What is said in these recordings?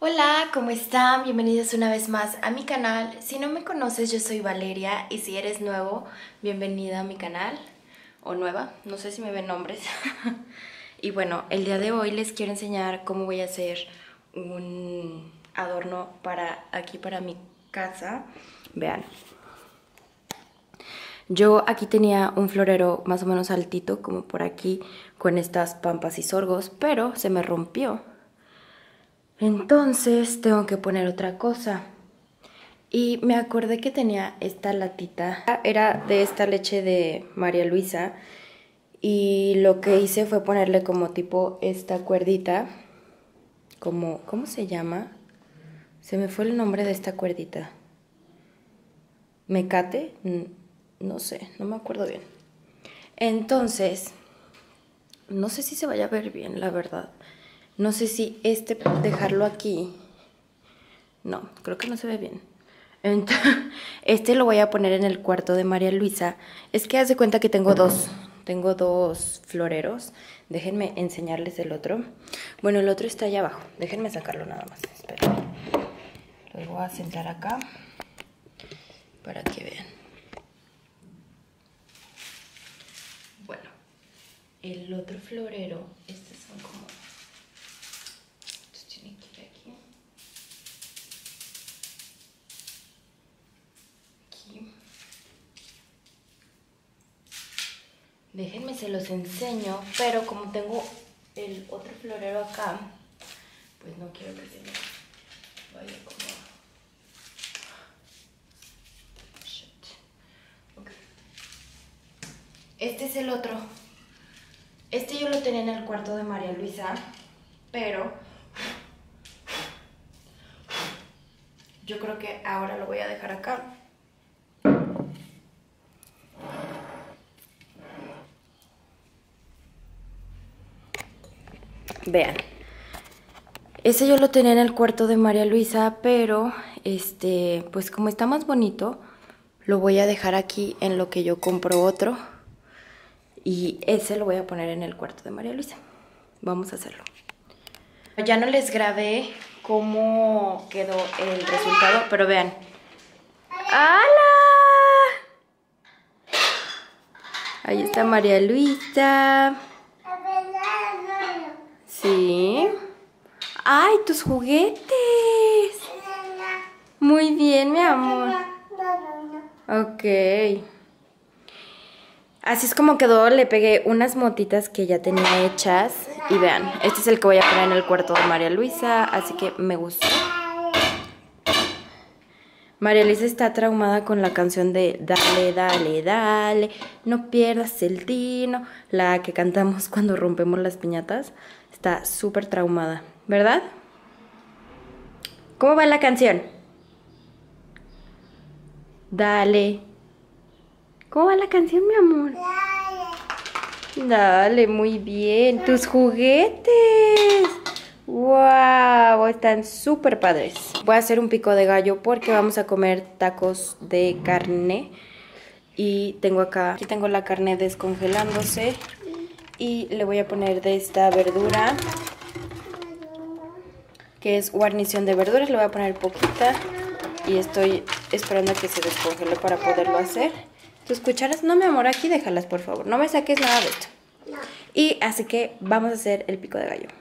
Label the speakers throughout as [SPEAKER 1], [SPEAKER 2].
[SPEAKER 1] Hola, ¿cómo están? Bienvenidos una vez más a mi canal. Si no me conoces, yo soy Valeria y si eres nuevo, bienvenida a mi canal. O nueva, no sé si me ven nombres. Y bueno, el día de hoy les quiero enseñar cómo voy a hacer un adorno para aquí, para mi casa. Vean. Yo aquí tenía un florero más o menos altito, como por aquí, con estas pampas y sorgos, pero se me rompió. Entonces tengo que poner otra cosa. Y me acordé que tenía esta latita. Era de esta leche de María Luisa. Y lo que hice fue ponerle como tipo esta cuerdita. Como, ¿cómo se llama? Se me fue el nombre de esta cuerdita. ¿Mecate? No sé, no me acuerdo bien. Entonces, no sé si se vaya a ver bien, la verdad. No sé si dejarlo aquí. No, creo que no se ve bien. Entonces, este lo voy a poner en el cuarto de María Luisa. Es que haz de cuenta que tengo dos floreros. Déjenme enseñarles el otro. Bueno, el otro está allá abajo. Déjenme sacarlo nada más. Esperen. Los voy a sentar acá para que vean. Bueno, el otro florero, estos son como... Estos tienen que ir aquí. Aquí. Déjenme se los enseño, pero como tengo el otro florero acá, pues no quiero que se me vaya como... Shit. Okay. Este es el otro. Este yo lo tenía en el cuarto de María Luisa, pero yo creo que ahora lo voy a dejar acá. Vean. Ese yo lo tenía en el cuarto de María Luisa, pero pues como está más bonito, lo voy a dejar aquí en lo que yo compro otro. Y ese lo voy a poner en el cuarto de María Luisa. Vamos a hacerlo. Ya no les grabé cómo quedó el resultado, pero vean. ¡Hala! Ahí está María Luisa. Sí. ¡Ay, tus juguetes! Muy bien, mi amor. Ok. Así es como quedó. Le pegué unas motitas que ya tenía hechas. Y vean, este es el que voy a poner en el cuarto de María Luisa. Así que me gustó. María Luisa está traumada con la canción de Dale, dale, dale, no pierdas el tino. La que cantamos cuando rompemos las piñatas. Está súper traumada, ¿verdad? ¿Cómo va la canción? Dale. ¿Cómo va la canción, mi amor? Dale. Dale, muy bien. Tus juguetes. ¡Wow! Están súper padres. Voy a hacer un pico de gallo porque vamos a comer tacos de carne. Y aquí tengo la carne descongelándose. Y le voy a poner de esta verdura, que es guarnición de verduras. Le voy a poner poquita. Y estoy esperando a que se descongele para poderlo hacer. ¿Tus cucharas? No, mi amor, aquí déjalas, por favor. No me saques nada de esto. Y así que vamos a hacer el pico de gallo.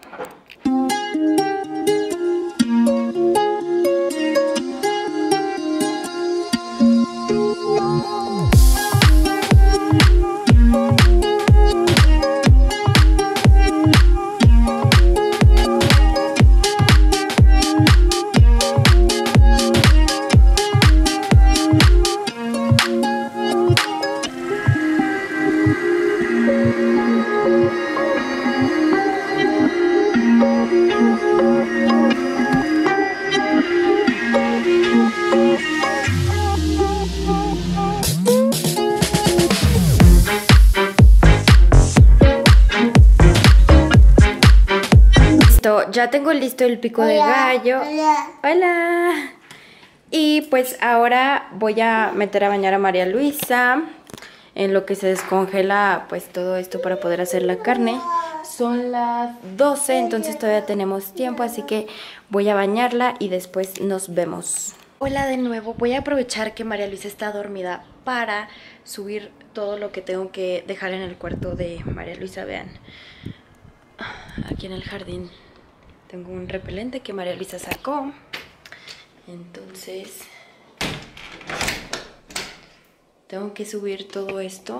[SPEAKER 1] Ya tengo listo el pico de gallo. Hola. Y pues ahora voy a meter a bañar a María Luisa en lo que se descongela pues todo esto para poder hacer la carne. son las 12, entonces todavía tenemos tiempo, así que voy a bañarla y después nos vemos. Hola de nuevo, voy a aprovechar que María Luisa está dormida para subir todo lo que tengo que dejar en el cuarto de María Luisa. Vean, aquí en el jardín tengo un repelente que María Luisa sacó, entonces tengo que subir todo esto.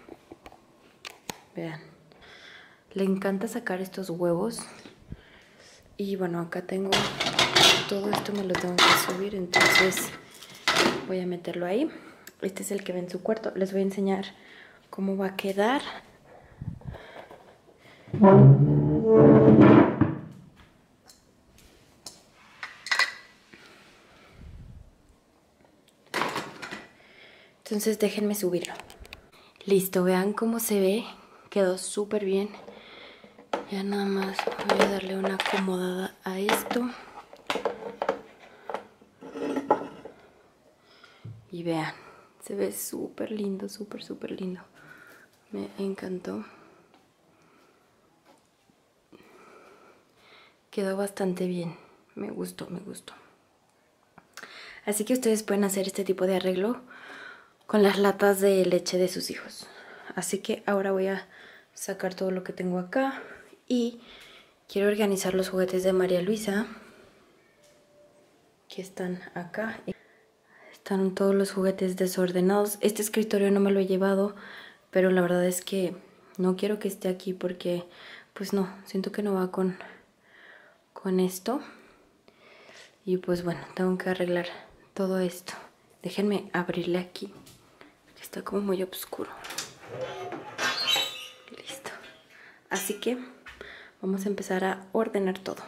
[SPEAKER 1] Vean, le encanta sacar estos huevos. Y bueno, acá tengo todo esto, me lo tengo que subir, entonces voy a meterlo ahí. Este es el que ve en su cuarto. Les voy a enseñar cómo va a quedar. Entonces déjenme subirlo. Listo, vean cómo se ve. Quedó súper bien. Ya nada más voy a darle una acomodada a esto. Y vean, se ve súper lindo, súper lindo. Me encantó. Quedó bastante bien. Me gustó, me gustó. Así que ustedes pueden hacer este tipo de arreglo con las latas de leche de sus hijos. Así que ahora voy a sacar todo lo que tengo acá. Y quiero organizar los juguetes de María Luisa, que están acá. Están todos los juguetes desordenados. Este escritorio no me lo he llevado, pero la verdad es que no quiero que esté aquí porque, pues no, siento que no va con esto. Y pues bueno, tengo que arreglar todo esto. Déjenme abrirle aquí, que está como muy oscuro. Listo. Así que vamos a empezar a ordenar todo.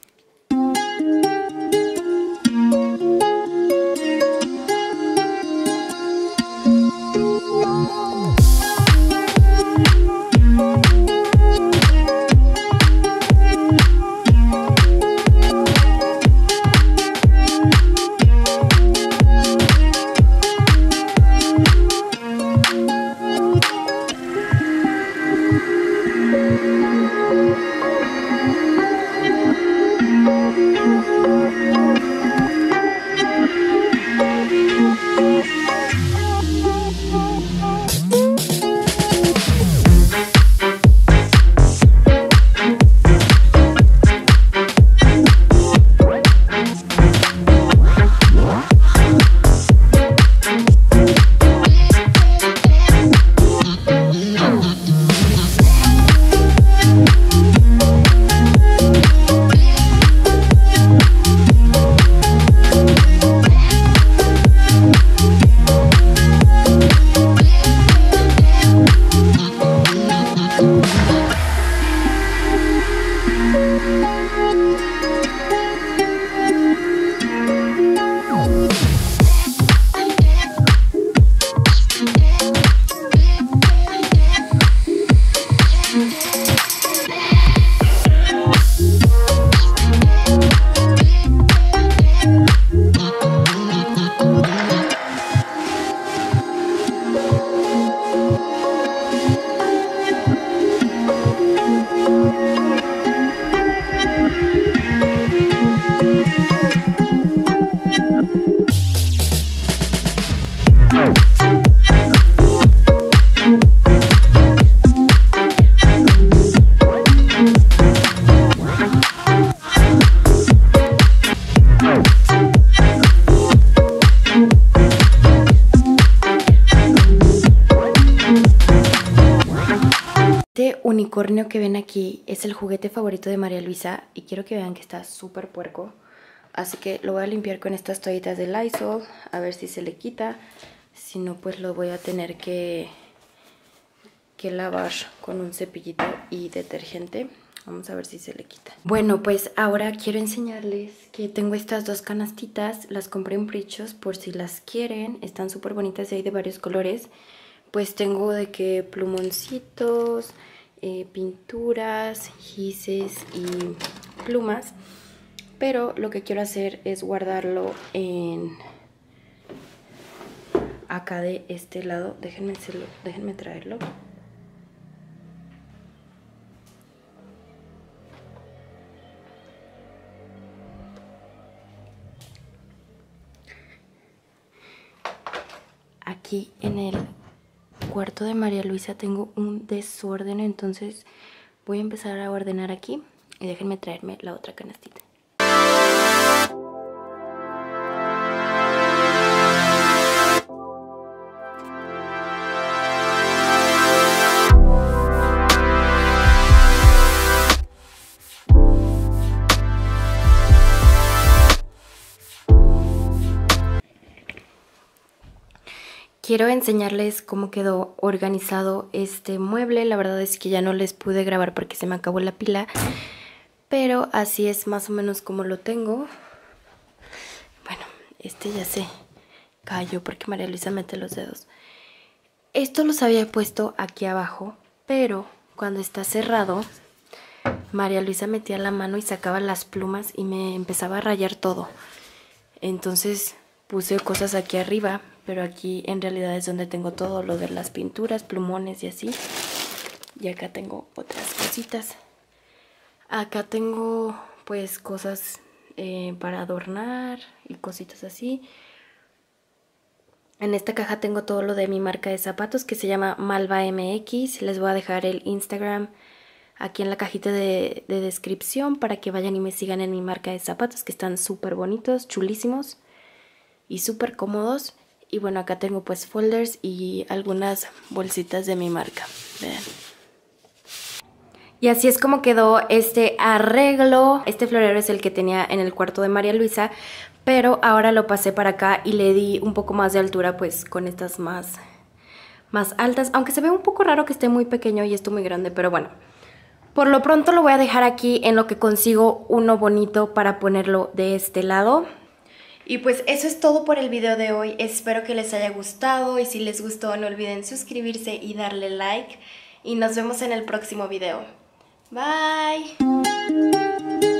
[SPEAKER 1] Este unicornio que ven aquí es el juguete favorito de María Luisa y quiero que vean que está súper puerco. Así que lo voy a limpiar con estas toallitas de Lysol, a ver si se le quita. Si no, pues lo voy a tener que lavar con un cepillito y detergente. Vamos a ver si se le quita. Bueno, pues ahora quiero enseñarles que tengo estas dos canastitas. Las compré en Prichos por si las quieren. Están súper bonitas y hay de varios colores. Pues tengo de que plumoncitos, pinturas, gises y plumas. Pero lo que quiero hacer es guardarlo en acá de este lado. Déjenme traerlo. aquí en el cuarto de María Luisa tengo un desorden, entonces voy a empezar a ordenar aquí y déjenme traerme la otra canastita. Quiero enseñarles cómo quedó organizado este mueble. La verdad es que ya no les pude grabar porque se me acabó la pila, pero así es más o menos como lo tengo. Bueno, este ya se cayó porque María Luisa mete los dedos. Esto los había puesto aquí abajo, pero cuando está cerrado, María Luisa metía la mano y sacaba las plumas y me empezaba a rayar todo. Entonces puse cosas aquí arriba, pero aquí en realidad es donde tengo todo lo de las pinturas, plumones y así. Y acá tengo otras cositas. Acá tengo pues cosas para adornar y cositas así. En esta caja tengo todo lo de mi marca de zapatos que se llama Malva MX. Les voy a dejar el Instagram aquí en la cajita de descripción para que vayan y me sigan en mi marca de zapatos, que están súper bonitos, chulísimos y súper cómodos. Y bueno, acá tengo pues folders y algunas bolsitas de mi marca. Vean. Y así es como quedó este arreglo. Este florero es el que tenía en el cuarto de María Luisa, pero ahora lo pasé para acá y le di un poco más de altura pues con estas más altas. Aunque se ve un poco raro que esté muy pequeño y esto muy grande, pero bueno. Por lo pronto lo voy a dejar aquí en lo que consigo uno bonito para ponerlo de este lado. Y pues eso es todo por el video de hoy. Espero que les haya gustado y si les gustó no olviden suscribirse y darle like. Y nos vemos en el próximo video. Bye.